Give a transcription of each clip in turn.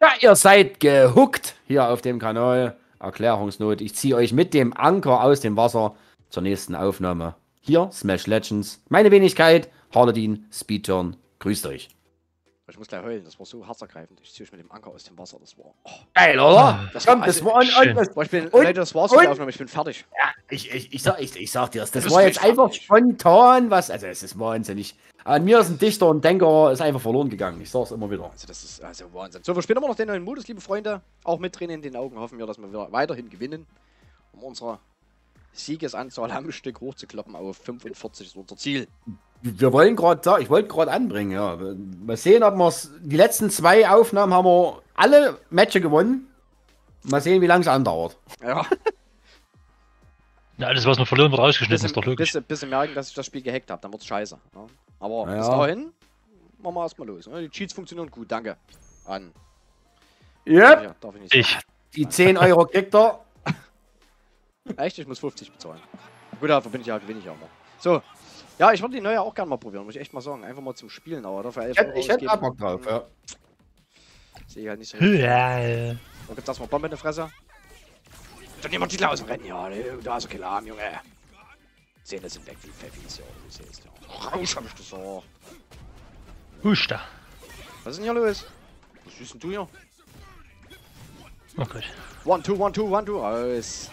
Ja, ihr seid gehuckt hier auf dem Kanal. Erklärungsnot. Ich ziehe euch mit dem Anker aus dem Wasser zur nächsten Aufnahme. Hier, Smash Legends. Meine Wenigkeit, Harladin, Speedturn. Grüßt euch. Ich muss gleich heulen, das war so herzergreifend. Ich ziehe euch mit dem Anker aus dem Wasser, das war... Oh. Geil, oder? Das Komm, war das also war Leute, das war's für die Aufnahme, ich bin fertig. Ja, ich sag dir, das war jetzt einfach spontan was. Also, es ist wahnsinnig. An mir ist ein Dichter und Denker, ist einfach verloren gegangen. Ich sag's immer wieder. Also, das ist also Wahnsinn. So, wir spielen immer noch den neuen Modus, liebe Freunde. Auch mit Tränen in den Augen hoffen wir, dass wir wieder weiterhin gewinnen. Um unsere Siegesanzahl am Stück hochzukloppen auf 45 ist unser Ziel. Wir wollen gerade, ich wollte gerade anbringen, ja. Mal sehen, ob wir die letzten 2 Aufnahmen haben wir alle Matches gewonnen. Mal sehen, wie lange es andauert. Ja. Ja, alles, was wir verloren, wird rausgeschnitten, ist doch logisch. Bis merken, dass ich das Spiel gehackt habe, dann wird's scheiße. Ja. Aber ja. Bis dahin, machen wir erstmal los. Die Cheats funktionieren gut, danke. An. Yep. Darf ich nicht sagen. Die 10 Euro kriegt er. Echt? Ich muss 50 bezahlen. Gut, dafür bin ich ja, gewinne ich auch noch. So. Ja, ich würde die neue auch gerne mal probieren, muss ich echt mal sagen. Einfach mal zum Spielen, aber dafür 11 Euro Ich hätte auch Bock drauf, ja. Sehe ich halt nicht so. Ja. Da gibt's erstmal Bombe in der Fresse. Dann jemand die aus dem Rennen, ja, da ist ein Killarm, Junge. Zähne sind weg wie Pfeffis, ja, du siehst ja. Rausch, hab ich gesagt. Husta. Was ist denn hier los? Was siehst denn du hier? Oh Gott. 1, 2, 1, 2, 1, 2, raus.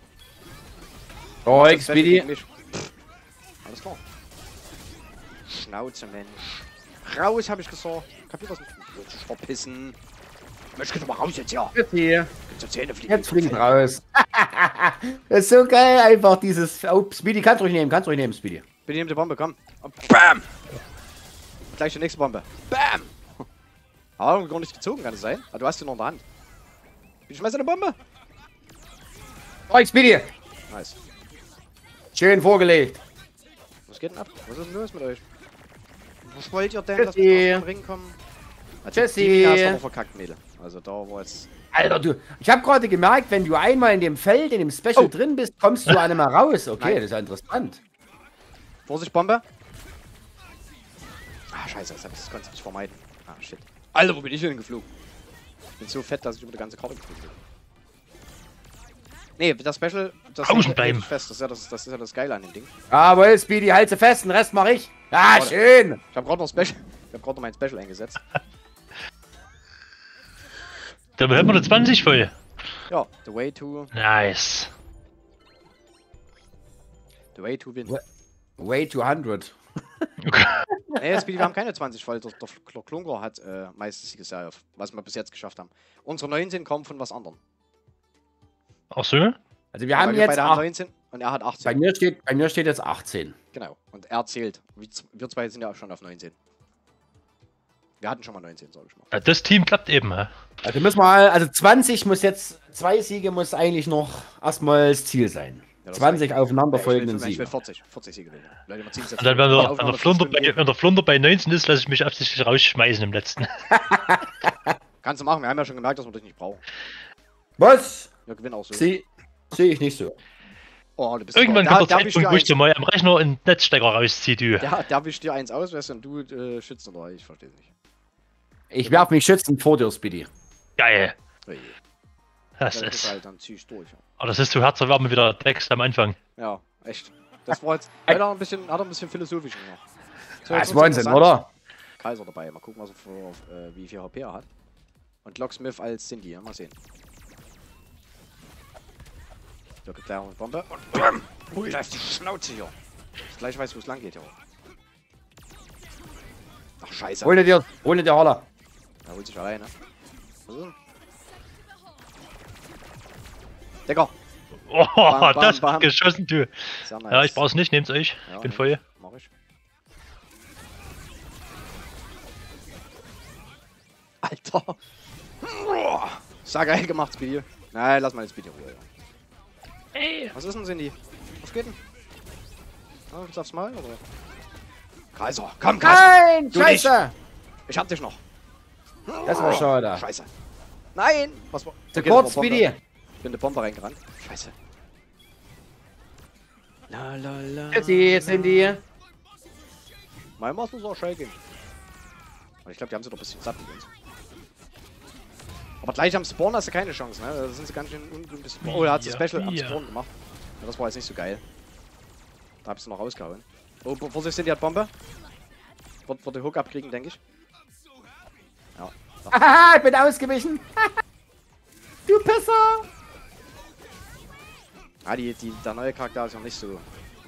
Oh, Expedi. Alles klar. Schnauze, Mensch. Raus, hab ich gesagt. Kapiert das nicht? Ich verpissen. Mensch, geh doch mal raus jetzt, ja. Jetzt hier. Zähne fliegen. Jetzt fliegt raus. Das ist so geil, einfach dieses. Oh, Speedy, kannst du ruhig nehmen, Speedy. Bitte nimm die Bombe, komm. Und bam! Gleich die nächste Bombe. Bam! Aber gar nicht gezogen, kann es sein? Aber du hast sie noch in der Hand. Ich schmeiße eine Bombe. Oh, Speedy. Nice. Schön vorgelegt. Was geht denn ab? Was ist denn los mit euch? Was wollt ihr denn, dass Jesse. wir aus dem Ring kommen? Jesse. Die hast du aber verkackt, Mädel. Also da war jetzt... Alter, du. Ich habe gerade gemerkt, wenn du einmal in dem Feld, in dem Special drin bist, kommst du einmal raus. Okay, Nein. das ist ja interessant. Vorsicht, Bombe. Ah, scheiße, das konnte ich nicht vermeiden. Ah, shit. Alter, wo bin ich denn geflogen? Ich bin so fett, dass ich über die ganze Karte geflogen bin. Nee, das Special, das Außen bleiben. Fest. Das ist ja das Geile an dem Ding. Jawohl, Speedy, halte fest, den Rest mache ich. Ja, Warte. schön. Ich habe gerade noch Special. Ich habe gerade noch mein Special eingesetzt. Da haben wir eine 20 voll. Ja, the way to Nice. win. Way to 100. Nee, Speedy, wir haben keine 20 voll. Der Klunker hat meistens Siegesserie, was wir bis jetzt geschafft haben. Unsere 19 kommen von was anderem. Ach so? Also wir haben Weil jetzt beide 8. haben 19 und er hat 18. Bei mir steht jetzt 18. Genau. Und er zählt. Wir zwei sind ja auch schon auf 19. Wir hatten schon mal 19, sag ich mal. Ja, das Team klappt eben, hä? Also müssen wir mal, also 20 muss jetzt, 2 Siege muss eigentlich noch erstmal das Ziel sein. Ja, 20 aufeinanderfolgenden Ich will Siege. 40 Siege will. Leute, wir ziehen es jetzt Und dann, wenn auf der Flunder bei 19 ist, lasse ich mich absichtlich rausschmeißen im letzten. Kannst du machen, wir haben ja schon gemerkt, dass wir dich nicht brauchen. Was? Wir gewinnen auch so. Sehe ich nicht so. Oh, du bist Irgendwann da, kommt der Zeitpunkt, wo ich dir mal am Rechner einen Netzstecker rausziehe, du. der wischt dir eins aus, weißt du, und du schützt oder ich verstehe es nicht. Ich werf mich schützend vor dir, Speedy. Geil. Oh je. Das Ja, ist. halt, dann zieh ich durch. Aber das ist zu herzerwärmend wie der Text am Anfang. Ja, echt. Das war jetzt leider ein bisschen philosophisch noch. So, Das jetzt ist wird's Wahnsinn, interessant. oder? Kaiser dabei. Mal gucken, was er für, wie viel HP er hat. Und Locksmith als Cindy. Mal sehen. So, Erklärung mit Bombe. Und BAM! Ui, da ist die Schnauze hier. Ich gleich weiß, wo es lang geht, ja. Ach, scheiße. Hol dir Holler. Er holt sich alleine. Was ist denn? Digga! Oh, Bam, bam, das bam. ist geschossen, du. Sehr nice. Ja, ich brauch's nicht, nehmt's euch. Ja, Ich bin nehm voll. Mach ich. Alter! Sag geil gemacht, Speedy. Nein, lass mal den Speedy in Ruhe. Ey. Was ist denn, Cindy? Was geht denn? Ah, willst du aufs Mal, oder? Kaiser, komm, Kaiser! Nein, Du scheiße. Ich hab dich noch. Das war schade. Scheiße. Nein! Was war? Zu Okay, kurz, das war Bombe. Speedy. Ich bin in die Bombe reingerannt. Scheiße. La la la. Jetzt sind die. Mein Maß muss auch schnell gehen. Aber ich glaube, die haben sie doch ein bisschen satt mit uns. Aber gleich am Spawn hast du keine Chance, ne? Da sind sie ganz schön ungutes. Oh, er hat das Special am Spawn gemacht. Ja, das war jetzt nicht so geil. Da hab's noch rausgehauen. Oh, Vorsicht, sind die hat Bombe. Wird der Hook abkriegen, denke ich. Ja. Haha, ich bin ausgewichen. Du Pisser. Ah, der neue Charakter ist ja nicht so.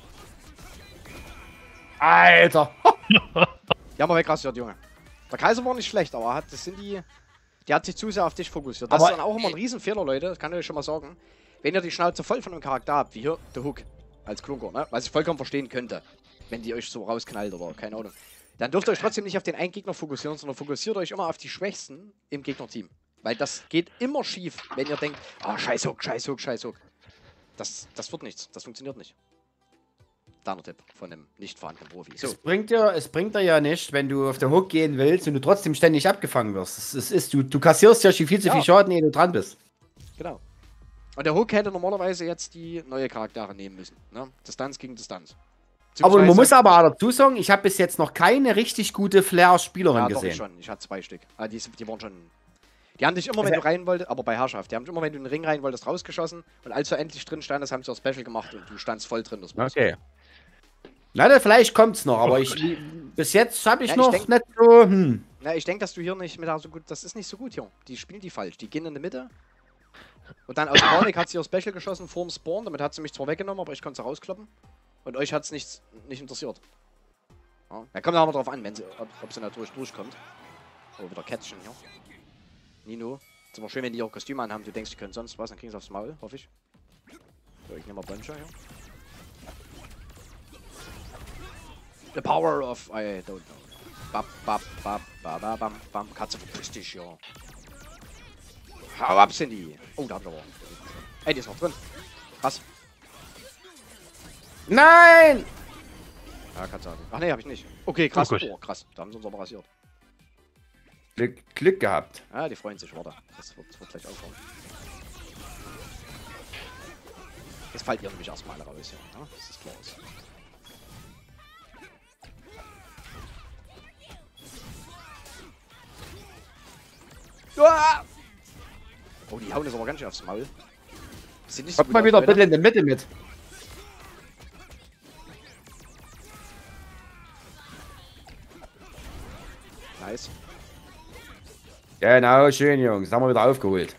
Alter. Die haben wir wegrasiert, Junge. Der Kaiser war nicht schlecht, aber die hat sich zu sehr auf dich fokussiert. Das Aber ist dann auch immer ein Riesenfehler, Leute. Das kann ich euch schon mal sagen. Wenn ihr die Schnauze voll von einem Charakter habt, wie hier der Hook als Klunker, ne? Was ich vollkommen verstehen könnte, wenn die euch so rausknallt oder keine Ahnung. Dann dürft ihr euch trotzdem nicht auf den einen Gegner fokussieren, sondern fokussiert euch immer auf die Schwächsten im Gegnerteam. Weil das geht immer schief, wenn ihr denkt, ah, scheiß Hook, scheiß Hook, scheiß Hook. Das wird nichts. Das funktioniert nicht. Deiner Tipp von einem nicht vorhandenen Profi. So. Es bringt dir ja nicht, wenn du auf den Hook gehen willst und du trotzdem ständig abgefangen wirst. Du kassierst ja schon viel zu viel Schaden, ehe du dran bist. Genau. Und der Hook hätte normalerweise jetzt die neue Charaktere nehmen müssen. Ne? Distanz gegen Distanz. Aber man muss aber auch dazu sagen, ich habe bis jetzt noch keine richtig gute Flair-Spielerin gesehen. gesehen. Schon. Ich hatte 2 Stück. Die waren schon. Die haben dich immer, wenn du rein wolltest, aber bei Herrschaft, die haben dich immer, wenn du in den Ring rein wolltest, rausgeschossen. Und als du endlich drin standest, haben sie auch Special gemacht und du standst voll drin. Das okay. Na, dann vielleicht kommt's noch, aber bis jetzt habe ich noch nicht so. Na, ich denke, dass du hier nicht mit so gut. Das ist nicht so gut hier. Die spielen die falsch. Die gehen in der Mitte. Und dann aus Panik hat sie ihr Special geschossen vorm Spawn. Damit hat sie mich zwar weggenommen, aber ich konnte sie rauskloppen. Und euch hat es nicht interessiert. Ja, da kommt aber drauf an, ob sie natürlich durchkommt. Oh, wieder Kätzchen hier. Nino. Ist aber schön, wenn die auch Kostüme anhaben. Du denkst, die können sonst was, dann kriegen sie aufs Maul, hoffe ich. So, ich nehme mal Boncher hier. The power of I don't know. Bap, bap, bap, bap, bap, bam, bam. Katze, verpiss dich, ja. Hau ab, sind die. Oh, da hab ich aber. Ey, die ist noch drin. Krass. Nein! Ja, Katze hab ich. Ach nee, hab ich nicht. Okay, krass. Oh, Oh, krass. Da haben sie uns aber rasiert. Glück gehabt. Ja, die freuen sich, warte. Das wird gleich aufhören. Jetzt fallt ihr nämlich erstmal alle raus, ja. Ja, das ist klar. Uah! Oh, die hauen das aber ganz schön aufs Maul. Sieht nicht so Kommt gut mal aus, wieder Leute. bitte in der Mitte mit. Nice. Genau, schön, Jungs. Das haben wir wieder aufgeholt.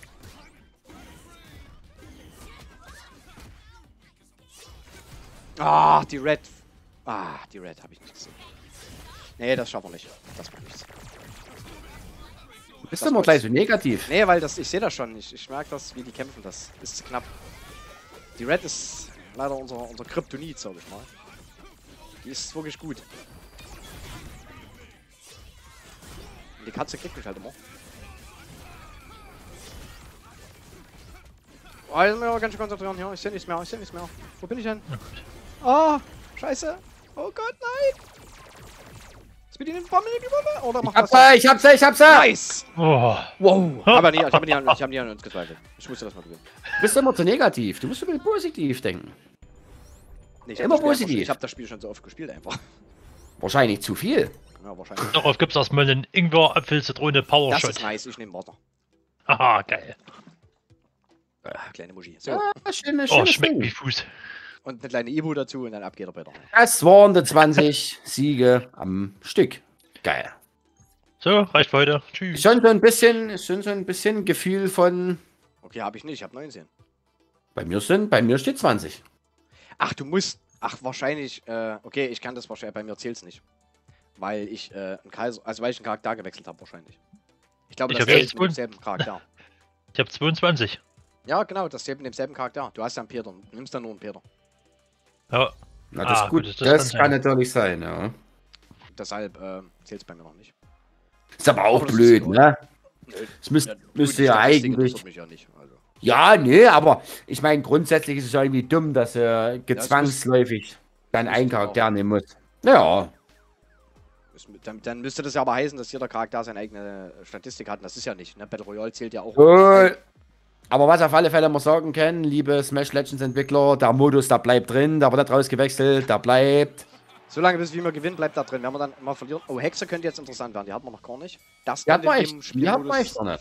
Ah, die Red. Ah, die Red habe ich nicht gesehen. Nee, das schaffen wir nicht. Das macht nichts. Du bist Das immer muss- gleich so negativ. Nee, weil ich sehe das schon. Ich merke das, wie die kämpfen. Das ist zu knapp. Die Red ist leider unser Kryptonit, sag ich mal. Die ist wirklich gut. Und die Katze kriegt mich halt immer. Oh, jetzt muss ich aber ganz schön konzentrieren hier. Ich sehe nichts mehr, ich sehe nichts mehr. Wo bin ich denn? Oh, scheiße. Oh Gott, nein. Speedy, nimm die Bombe. Oder mach das. Ich hab's, ich hab's! Nice. Oh. Wow. Aber nee, ich hab nie an uns gezweifelt. Ich musste das mal gewinnen. Du bist immer zu negativ. Du musst ein bisschen positiv denken. Nee, Immer hab das Spiel positiv. Ich habe das Spiel schon so oft gespielt einfach. Wahrscheinlich zu viel. Ja, wahrscheinlich. Darauf gibt's erstmal einen Ingwer, Apfel, Zitrone, Power Das Shot. ist nice, ich nehme Wasser. Haha, geil. Kleine Muschi. So. Ja, schönes Oh, schönes schmeckt wie Ding. Fuß. Und eine kleine Ibu dazu und dann ab geht er bitte. Das waren die 20 Siege am Stück. Geil. So, reicht für heute. Tschüss. Schon so ein bisschen Gefühl von. Okay, habe ich nicht, ich habe 19. Bei mir steht 20. Ach, du musst. Ach, wahrscheinlich. Okay, ich kann das wahrscheinlich. Bei mir zählt's nicht. Weil ich einen Kaiser. Also, weil ich einen Charakter gewechselt habe, wahrscheinlich. Ich glaube, Ich das hab zählt echt mit demselben Charakter. Ich habe 22. Ja, genau, das zählt mit demselben Charakter. Du hast ja einen Peter. Du nimmst dann nur einen Peter. Ja. Na, das Ah, ist gut. gut, Das kann kann sein. natürlich sein, ja. Deshalb zählt es bei mir noch nicht. Ist aber auch Aber das blöd, ist ne? Nö, Es müsste gut, ja Statistik eigentlich. interessiert mich ja nicht. Also. Ja, nee, aber ich meine, grundsätzlich ist es ja irgendwie dumm, dass er gezwangsläufig dann muss einen die auch. Charakter nehmen muss. Ja, Dann müsste das ja aber heißen, dass jeder Charakter seine eigene Statistik hat. Und das ist ja nicht. Ne? Battle Royale zählt ja auch. aber was auf alle Fälle wir sagen können, liebe Smash Legends Entwickler, der Modus, der bleibt drin, da wird nicht rausgewechselt, der bleibt. Solange bis wir gewinnen, bleibt da drin. Wenn wir dann mal verlieren. Oh, Hexe könnte jetzt interessant werden. Die hat man noch gar nicht. Das Die hat könnte man in echt, dem die hat man Spielmodus echt noch nicht.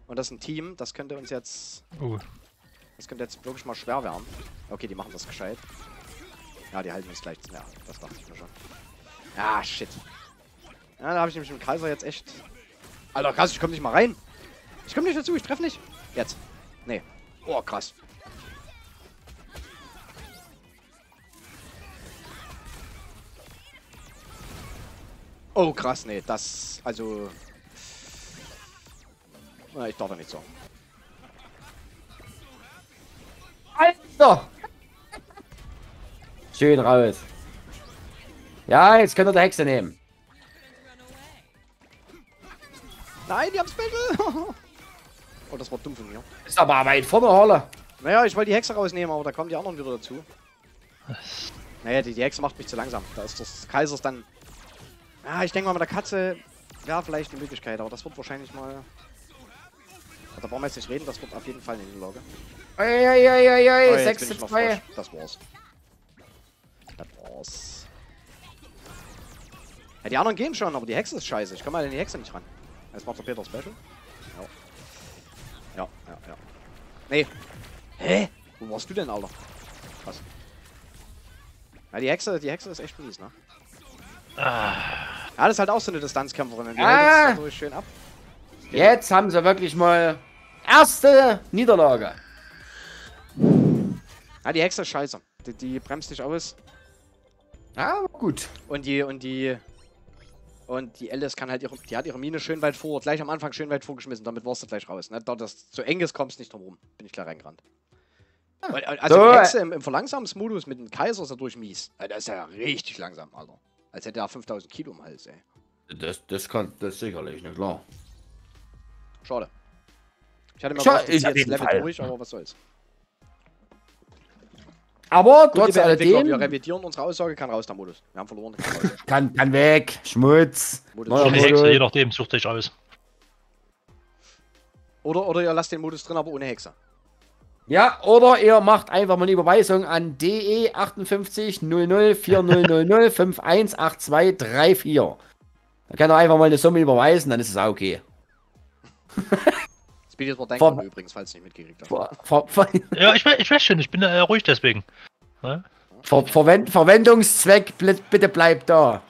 Und das ist ein Team, das könnte uns jetzt... Das könnte jetzt wirklich mal schwer werden. Okay, die machen das gescheit. Ja, die halten uns gleich... Ja, das dachte ich mir schon. Ah, shit. Ja, da habe ich nämlich mit Kaiser jetzt echt... Alter, krass, ich komme nicht mal rein. Ich komme nicht dazu, ich treffe nicht. Jetzt. Nee. Oh, krass. Oh, krass, nee, das... Also... Na, ich darf ja nicht so. Alter! Schön raus. Ja, jetzt könnt ihr die Hexe nehmen. Nein, die haben Special! Oh, das war dumm von mir. Ist aber weit vorne, Holle. Naja, ich wollte die Hexe rausnehmen, aber da kommen die anderen wieder dazu. Naja, die Hexe macht mich zu langsam. Da ist das Kaisers dann... Ja, ich denke mal, mit der Katze wäre vielleicht eine Möglichkeit, aber das wird wahrscheinlich mal... Da brauchen wir jetzt nicht reden, das wird auf jeden Fall eine Niederlage. Eieieiei, Oh, jetzt 6 bin zu ich noch 2. frisch. Das war's. Das war's. Ja, die anderen gehen schon, aber die Hexe ist scheiße. Ich komme mal in die Hexe nicht ran. Jetzt macht der Peter Special. Ja. Ja. Nee. Hä? Wo warst du denn, Alter? Krass. Ja, die Hexe ist echt mies, ne? Ja, das ist halt auch so eine Distanzkämpferin. Die hält jetzt dadurch schön ab. Jetzt haben sie wirklich mal erste Niederlage. Ja, die Hexe ist scheiße. Die bremst dich aus. Ja, gut. Und die Alice kann halt die hat ihre Mine schön weit vor, gleich am Anfang schön weit vorgeschmissen, damit warst du gleich raus. Ne? Da das zu eng ist, kommst du nicht drum rum. Bin ich klar reingerannt. Also So, die Hexe im Verlangsamungsmodus mit dem Kaiser ist dadurch mies. Der ist ja richtig langsam, Alter. Als hätte er 5000 Kilo im Hals, ey. Das sicherlich, na klar. Schade. Ich hatte mir gedacht, ich auf jetzt jeden Level Fall. durch, aber was soll's. Aber Gut, trotz liebe Entwickler, wir alledem revidieren unsere Aussage, kann raus der Modus. Wir haben verloren, kann raus. kann weg, Schmutz. Modus. Neuer Eine Modus. Hexe, je nachdem, sucht euch aus. Oder ihr lasst den Modus drin, aber ohne Hexe. Ja, oder ihr macht einfach mal eine Überweisung an DE 58 00 4000 518234. Da kann er einfach mal eine Summe überweisen, dann ist es auch okay. Speedy war dein übrigens, falls du nicht mitgekriegt hast. Ja, ich weiß schon, ich bin ruhig deswegen. Ne? Verwendungszweck, bitte bleibt da.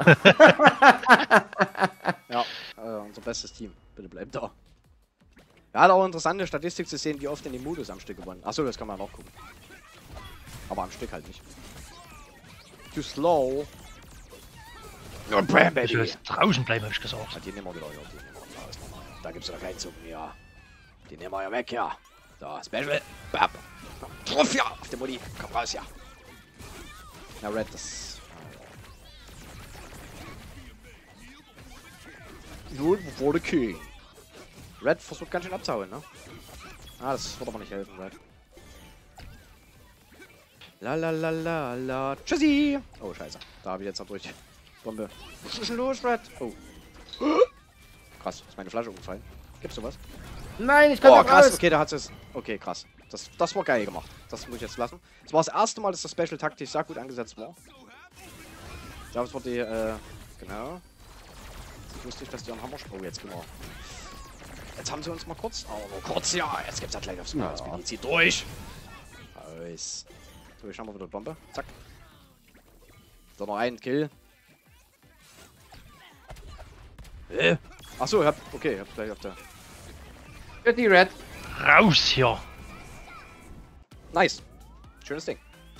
Ja, unser bestes Team. Bitte bleibt da. Ja, hat auch interessante Statistik zu sehen, wie oft in dem Modus am Stück gewonnen. Achso, das kann man noch gucken. Aber am Stück halt nicht. Too slow. Und bam, Ich will baby. jetzt draußen bleiben, hab ich gesagt. Ja, die nehmen wir wieder, ja. Die nehmen wir raus nochmal. Da gibt's ja keinen Zucken, ja. Die nehmen wir ja weg, ja. So, Special. Bam. Drauf, ja. Auf der Mutti. Komm raus, ja. Na, Red, das... Nun wurde King. Red versucht ganz schön abzuhauen, ne? Ah, das wird aber nicht helfen, Red. La. Tschüssi! Oh, scheiße. Da habe ich jetzt noch durch. Bombe. Was ist denn los, Red? Oh. Krass, ist meine Flasche umgefallen. Gibt's sowas? Nein, ich kann Oh, nicht krass. raus. Okay, da hat es. Okay, krass. Das war geil gemacht. Das muss ich jetzt lassen. Das war das erste Mal, dass das Special taktisch sehr gut angesetzt war. Ich glaube, es war die, genau. Ich wusste nicht, dass die einen Hammer... Oh, jetzt genau. Jetzt haben sie uns mal kurz... Oh, nur kurz, ja. Jetzt gibt's ja gleich aufs Mal. Ja. Jetzt zieht durch. Nice. So, ich haben wir wieder Bombe. Zack. So, noch einen Kill. Achso, okay, ich hab gleich auf der... Die Red. Raus hier! Nice. Schönes Ding.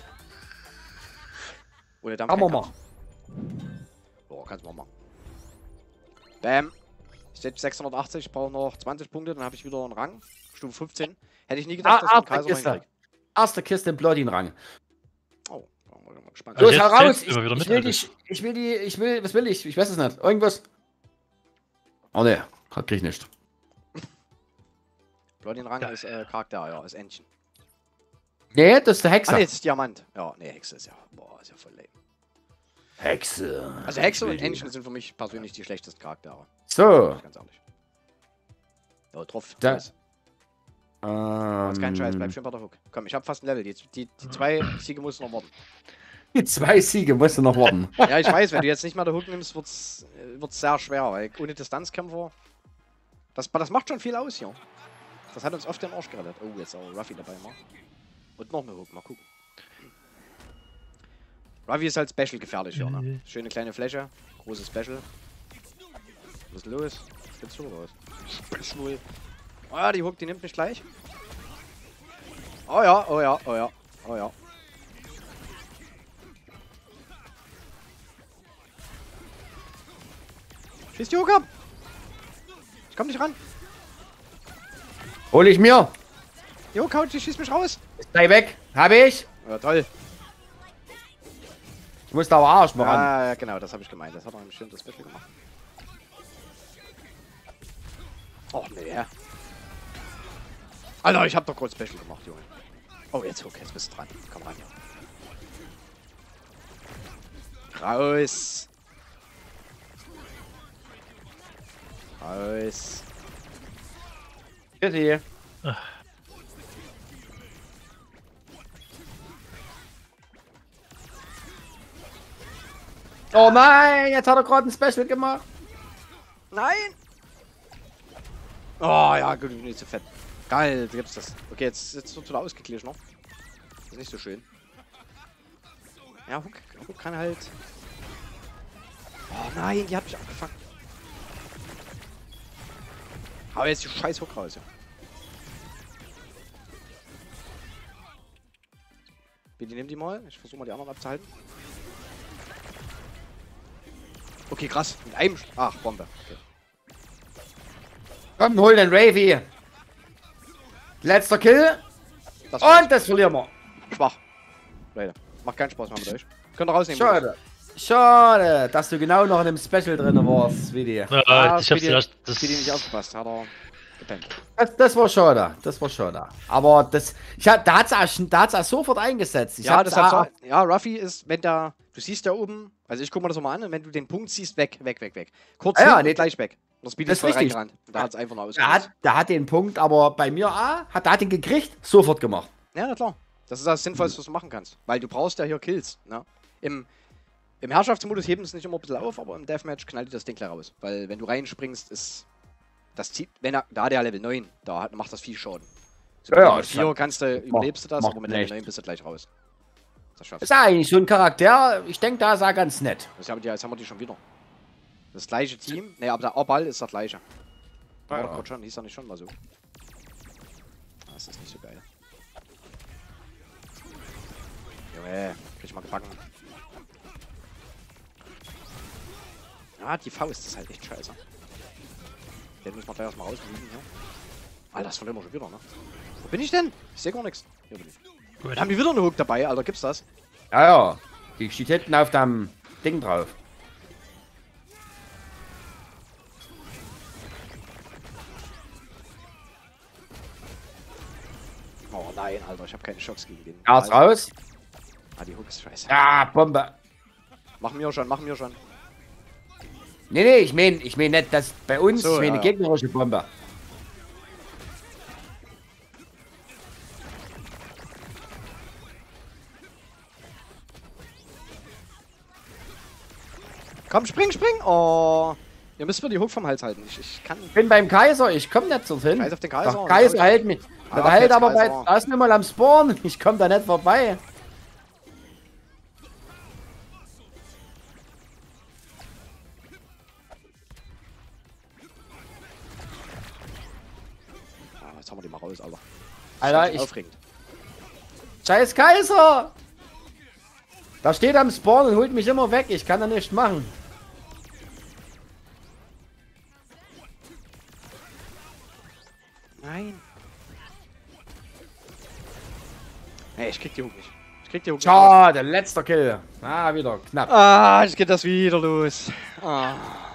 Ohne Dampf. Haben wir mal. Boah, kannst du mal machen. Bam. Ich steht 680, ich brauche noch 20 Punkte, dann habe ich wieder einen Rang. Stufe 15. Hätte ich nie gedacht, dass ich einen Kaiser Kiste. hinkrieg. Erste Kiste im Bloodin-Rang. Oh, bin mal gespannt. Also Los, jetzt heraus! zählst du immer wieder mit, Was will ich? Ich weiß es nicht. Irgendwas. Oh ne, krieg ich nicht. Bloodin-Rang ist Charakter, ja, ist Entchen. Nee, das ist der Hexer. Ah, nee, das ist Diamant. Ja, nee, Hexe ist ja, boah, ist ja voll lame. Hexe. Also Hexe und Entchen sind für mich persönlich die schlechtesten Charaktere. So. Ganz ehrlich. Ja, drauf. Da- Nice. Ist kein Scheiß, bleib schön bei der Hook. Komm, ich hab fast ein Level. Die 2 Siege musst du noch warten. Die 2 Siege musst du noch warten. Ja, ich weiß, wenn du jetzt nicht mehr der Hook nimmst, wird's sehr schwer, weil ohne Distanzkämpfer. Das macht schon viel aus hier. Das hat uns oft den Arsch gerettet. Oh, jetzt auch Ruffy dabei mal. Und noch eine Hook, mal gucken. Ruffy ist halt Special gefährlich hier, ne? Schöne kleine Fläche, großes Special. Was ist los? Spitz oder was? Spitz wohl. Oh ja, die Hook, die nimmt mich gleich. Oh ja, oh ja, oh ja, oh ja. Schieß die Hook ab! Ich komm nicht ran. Hol ich mir. Jo, Couch, die schießt mich raus. Ist gleich weg. Hab ich. Ja, toll. Ich muss da aber Arsch mal ran. Ah, ja, genau, das habe ich gemeint. Das hat er nämlich schön das Special gemacht. Och, nee. Alter, ich hab doch kurz Special gemacht, Junge. Oh, jetzt Hook, jetzt bist du dran. Komm ran, Junge. Raus. Raus. Bitte. Oh nein, jetzt hat er gerade ein Special gemacht. Nein! Oh ja, gut, nicht zu fett. Geil, jetzt gibt's das. Okay, jetzt wird wieder ausgeglichen noch. Ist nicht so schön. Ja, Hook kann halt. Oh nein, die hat mich abgefangen. Aber jetzt die scheiß Hook raus, ja. Bitte nimm die mal. Ich versuche mal die anderen abzuhalten. Okay, krass. Mit einem. Ach, Bombe. Okay. Komm, hol den Ravy. Letzter Kill. Das war's. Und das verlieren wir. Schwach. Leute, macht keinen Spaß mehr mit euch. Könnt ihr rausnehmen. Schade. Schade, dass du genau noch in dem Special drin warst, wie die. Ja, ich hab's erst. Speedy nicht aufgepasst. Hat er gepennt. Das war schade. Das war schade. Aber das. Da hat's auch sofort eingesetzt. Ja, deshalb so, ja, Ruffy ist, wenn da. Du siehst da oben. Also ich guck mal das mal an. Und wenn du den Punkt siehst, weg. Kurz ja, hin nee, und gleich weg. Und Speedy das ist voll ist richtig. reingerannt. Und da hat's einfach noch Der ausgelöst. hat den Punkt, aber bei mir hat den gekriegt, sofort gemacht. Ja, na klar. Das ist das Sinnvollste, was du machen kannst. Weil du brauchst ja hier Kills. Ne? Im Herrschaftsmodus heben es nicht immer ein bisschen auf, aber im Deathmatch knallt dir das Ding klar raus. Weil wenn du reinspringst, ist das zieht, da hat er Level 9, macht das viel Schaden. So, Ja, mit 4 kannst du, überlebst du das, macht aber mit Level nicht. 9 bist du gleich raus. Das schaffst Ist eigentlich so ein Charakter, ich denke, da ist er ganz nett. du. Jetzt haben wir die schon wieder. Das gleiche Team. Ne, aber der Orball ist das gleiche. Ja. Oh Gott, schon, hieß er nicht schon mal so. Das ist nicht so geil. Junge, krieg ich mal gebacken. Ja, die Faust ist halt echt scheiße. Den müssen wir gleich erstmal rausnehmen hier. Alter, das verlieren wir schon wieder, ne? Wo bin ich denn? Ich sehe gar nichts. Hier bin ich. Gut. Wir haben hier wieder eine Hook dabei, Alter, gibt's das? Ja. Die steht hinten auf dem Ding drauf. Oh nein, Alter, ich habe keine Schocks gegen den. Gas raus. Ah, die Hook ist scheiße. Ja, Bombe. Machen wir schon, machen wir schon. Nee, ich mein nicht, dass bei uns, So, ich meine ja. gegnerische Bombe. Komm, spring! Oh. Ihr müsst mir die Hook vom Hals halten. Ich kann. Ich bin beim Kaiser, ich komme nicht dorthin. Scheiß auf den Kaiser. Der Kaiser hält mich. Ah, Der hält jetzt aber bei. Kaiser. Da ist mir mal am Spawn. Ich komme da nicht vorbei. Ah, jetzt haben wir die mal raus, Alter. Alter, ich. Aufregend. Scheiß Kaiser! Da steht am Spawn und holt mich immer weg. Ich kann da nichts machen. Nein. Nee, ich krieg die Hook nicht. Ich krieg die Hook nicht. Schade, letzter Kill. Ah, wieder knapp. Ah, jetzt geht das wieder los. Ah.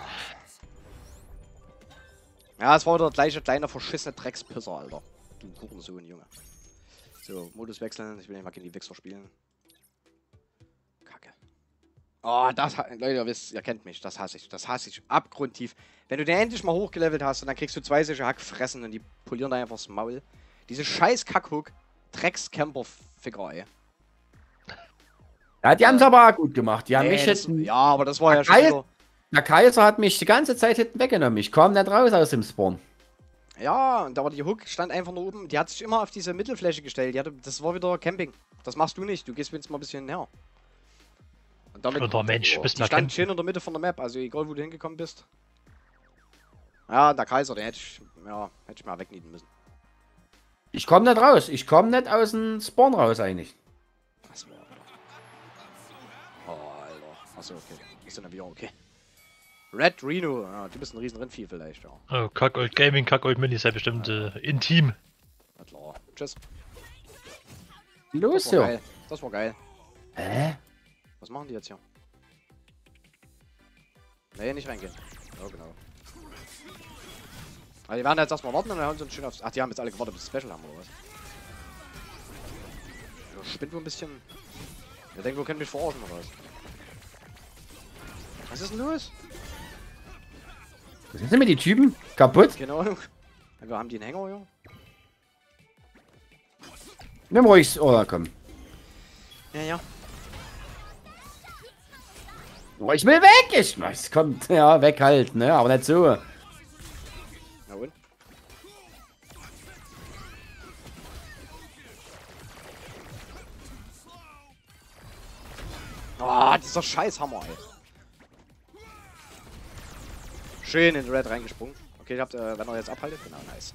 Ja, es war wieder der gleiche kleine verschissene Dreckspisser, Alter. Du Hurensohn, Junge. So, Modus wechseln. Ich will nicht mal gegen die Wichser spielen. Kacke. Oh, Leute, ihr wisst, ihr kennt mich. Das hasse ich. Das hasse ich abgrundtief. Wenn du den endlich mal hochgelevelt hast und dann kriegst du 2 solche Hackfressen und die polieren da einfach das Maul. Diese scheiß Kackhook. Drecks-Camper-Ficker, ey. Ja, die haben es aber auch gut gemacht. Die haben Nee, mich das, jetzt. ja, aber das war ja schon Geil. wieder. Der Kaiser hat mich die ganze Zeit hinten weggenommen. Ich komme nicht raus aus dem Spawn. Ja, und aber die Hook stand einfach nur oben. Die hat sich immer auf diese Mittelfläche gestellt. Das war wieder Camping. Das machst du nicht. Du gehst jetzt mal ein bisschen näher. Und damit Oder Mensch, bist die mal stand campen. schön in der Mitte von der Map. Also egal, wo du hingekommen bist. Ja, der Kaiser, den hätte ich mal wegnieten müssen. Ich komme nicht raus. Ich komme nicht aus dem Spawn raus eigentlich. Was war da? Oh, Alter. Achso, okay. Ist dann wieder okay. Red Reno. Ja, du bist ein riesen Rindvieh vielleicht, ja. Oh, Kackold Gaming, Kackold Mini ist ja bestimmt intim. Na klar. Tschüss. Los, Das war so. geil. Das war geil. Was machen die jetzt hier? Nee, nicht reingehen. Ja, genau. Aber die werden jetzt erstmal warten und dann hauen sie uns schön aufs... Ach, die haben jetzt alle gewartet, bis das Special haben, oder was? Ja, spinnt wohl ein bisschen... Wir denken, wir können mich verarschen, oder was? Was ist denn los? Was sind denn mit die Typen? Kaputt? Keine Ahnung. Wir haben die einen Hänger, ja? Nimm ruhig. Oh, komm. Ja, ja. Oh, ich will weg. Es kommt. Ja, weg halt, ne? Aber nicht so. Na und? Oh, dieser Scheißhammer, ey. Schön in den Red reingesprungen. Okay, ich hab, wenn er jetzt abhaltet, genau, nice.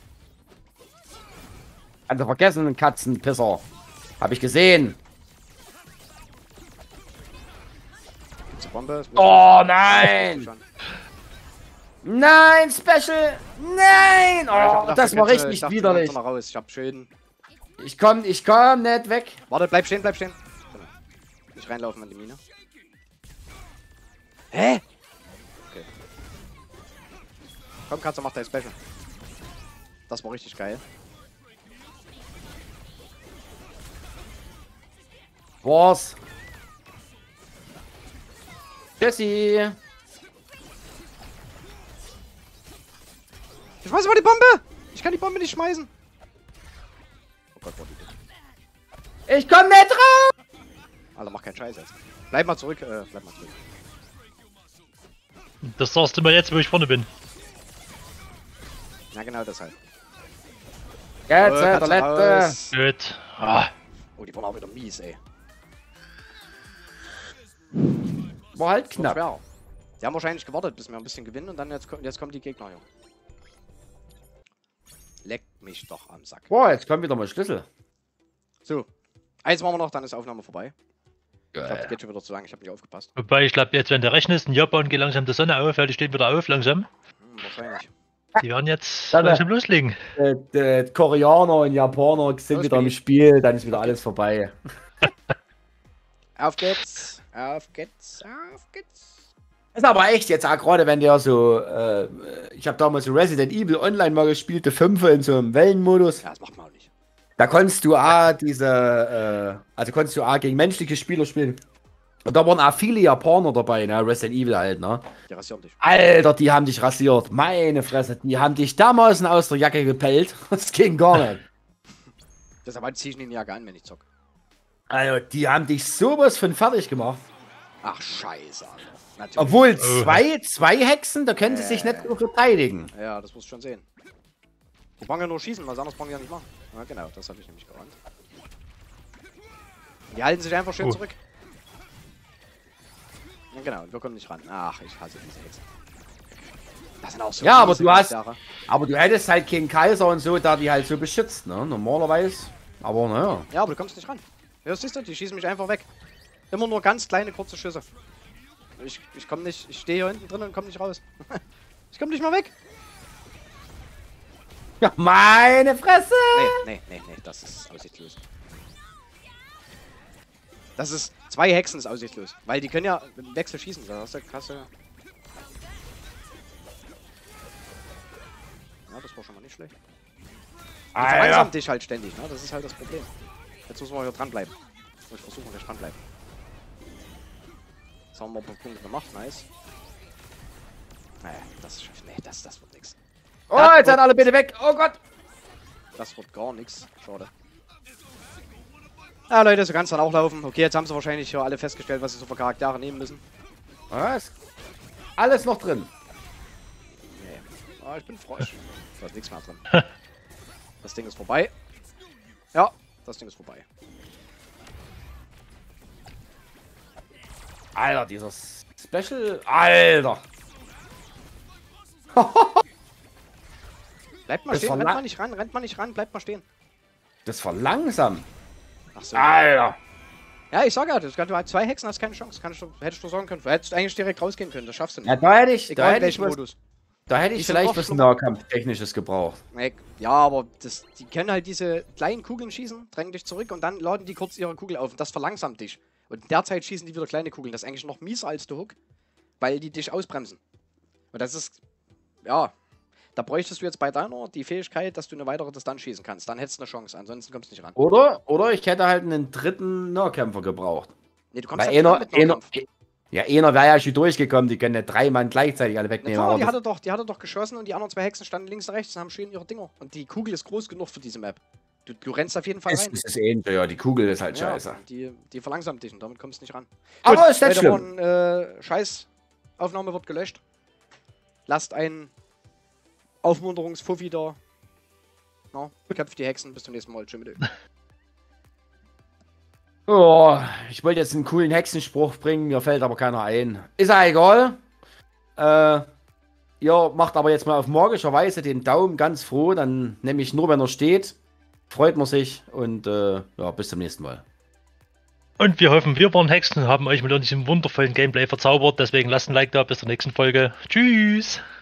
Also vergessen, Katzenpisser. Hab ich gesehen. Gibt's eine Bombe? Oh, nein. Nein, Special. Nein. Oh, das war richtig widerlich. Raus. Ich hab schön. Ich komm nicht weg. Warte, bleib stehen, bleib stehen. Genau. Nicht reinlaufen an die Mine. Hä? Okay. Komm, Katze, mach dein Special. Das war richtig geil. Was? Tschüssi. Ich schmeiße mal die Bombe! Ich kann die Bombe nicht schmeißen. Oh Gott, war die dick. Ich komm nicht raus. Alter, mach keinen Scheiß jetzt. Bleib mal zurück, bleib mal zurück. Das sagst du mal jetzt, wo ich vorne bin. Ja, genau deshalb. Jetzt, der Katze letzte. raus. Gut. Ah, Oh, die waren auch wieder mies, ey. War halt Wird knapp. schwer. Die haben wahrscheinlich gewartet, bis wir ein bisschen gewinnen und dann jetzt kommen die Gegner hier. Leck mich doch am Sack. Boah, jetzt kommt wieder mal Schlüssel. So. Eins machen wir noch, dann ist die Aufnahme vorbei. Ich glaube, das Geil. geht schon wieder zu lang, ich habe nicht aufgepasst. wobei, ich glaube, jetzt, wenn du rechnest, in Japan geht langsam die Sonne auf, weil die steht wieder auf langsam. Wahrscheinlich. Die werden jetzt Dann, langsam loslegen. Die Koreaner und Japaner sind Los, wieder im Billy. Spiel, dann ist wieder alles vorbei. Auf geht's. Auf geht's. Auf geht's. Das ist aber echt jetzt auch gerade, wenn der so, ich habe damals so Resident Evil Online mal gespielt, die 5 in so einem Wellenmodus. Ja, das macht man auch nicht. Da konntest du auch konntest du auch gegen menschliche Spieler spielen. Und da waren auch viele Japaner dabei, ne, Resident Evil halt, ne. Die rasieren dich. Alter, die haben dich rasiert. Meine Fresse, die haben dich dermaßen aus der Jacke gepellt. Das ging gar nicht. Deshalb ziehe ich ihn ja gar an, wenn ich zock. Also, die haben dich sowas von fertig gemacht. Ach, scheiße, Alter. Natürlich. Obwohl, zwei Hexen, da können sie sich nicht so verteidigen. Ja, das musst du schon sehen. Die brauchen ja nur schießen, was anderes brauchen die ja nicht machen. Ja, genau, das habe ich nämlich geahnt. Die halten sich einfach schön zurück. Ja, genau, und wir kommen nicht ran. Ach, ich hasse diese Hexen. Das sind auch so Ja, aber miese du hast- Charaktere. Aber du hättest halt keinen Kaiser und so, da die halt so beschützt, ne? Normalerweise. Aber naja. Ja, aber du kommst nicht ran. Ja, siehst du, die schießen mich einfach weg. Immer nur ganz kleine, kurze Schüsse. Ich komme nicht, ich stehe hier hinten drin und komme nicht raus. Ich komme nicht mal weg. Ja, meine Fresse! Nee, das ist aussichtslos. Das ist, 2 Hexen ist aussichtslos. Weil die können ja im Wechsel schießen. Da hast du Kasse. Ja, das war schon mal nicht schlecht. Die verlangsamt dich halt ständig, ne? Das ist halt das Problem. Jetzt müssen wir hier dranbleiben. Ich versuche gleich dranbleiben. Jetzt haben wir ein paar Punkte gemacht, nice. Naja, das schafft. Nee, das wird nix. Oh, jetzt seid alle bitte weg! Oh Gott! Das wird gar nichts. Schade. Ja, Leute, so kann es dann auch laufen. Okay, jetzt haben sie wahrscheinlich hier alle festgestellt, was sie so für Charaktere nehmen müssen. Was? Alles noch drin. Nee. Ah, ich bin Frosch. Da ist nichts mehr drin. Das Ding ist vorbei. Ja, das Ding ist vorbei. Alter, dieser Special. Alter! Bleibt mal Das stehen, rennt verla- mal nicht ran, bleibt mal stehen. Das verlangsamt. Ach so. Alter! Ja, ich sag ja, du hast 2 Hexen, hast keine Chance. Hättest du sorgen können. Du hättest eigentlich direkt rausgehen können, das schaffst du nicht. Ja, da hätte ich, Egal in welchem Modus. da hätte ich Die sind vielleicht noch was schlimmer. Nahkampftechnisches gebraucht. Ja, aber die können halt diese kleinen Kugeln schießen, drängen dich zurück und dann laden die kurz ihre Kugel auf. Und das verlangsamt dich. Und in der Zeit schießen die wieder kleine Kugeln. Das ist eigentlich noch mieser als der Hook, weil die dich ausbremsen. Und das ist, ja, da bräuchtest du jetzt bei deiner die Fähigkeit, dass du eine weitere Distanz schießen kannst. Dann hättest du eine Chance, ansonsten kommst du nicht ran. Oder ich hätte halt einen dritten Nahkämpfer gebraucht. Nee, du kommst Weil halt nicht ran mit Nahkampf. einer wäre ja schon durchgekommen, die können ja 3 Mann gleichzeitig alle Na wegnehmen. klar, aber die das- hatte doch geschossen und die anderen 2 Hexen standen links und rechts und haben schön ihre Dinger. Und die Kugel ist groß genug für diese Map. Du rennst auf jeden Fall rein. das ist ähnlich, ja, die Kugel ist halt Ja, scheiße. die verlangsamt dich und damit kommst du nicht ran. Aber ist nicht schlimm. Scheiß Aufnahme wird gelöscht. Lasst einen Aufmunterungsfuffi da. No, köpft die Hexen. Bis zum nächsten Mal. Tschüss mit euch. Oh, ich wollte jetzt einen coolen Hexenspruch bringen, mir fällt aber keiner ein. Ist ja egal. Ihr macht aber jetzt mal auf magischer Weise den Daumen ganz froh, dann nämlich nur, wenn er steht. Freut man sich und ja, bis zum nächsten Mal. Und wir hoffen, wir waren Hexen und haben euch mit diesem wundervollen Gameplay verzaubert. Deswegen lasst ein Like da, bis zur nächsten Folge. Tschüss!